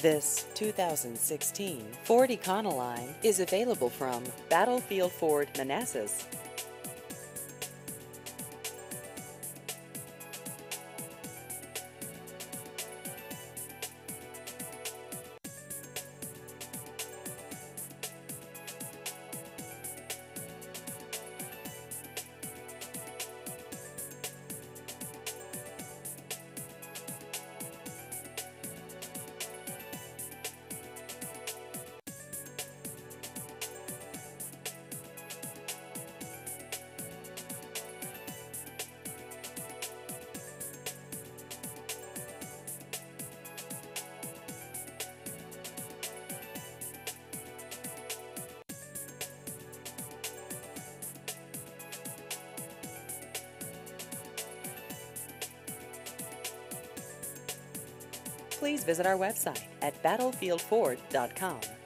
This 2016 Ford Econoline is available from Battlefield Ford Manassas. Please visit our website at battlefieldford.com.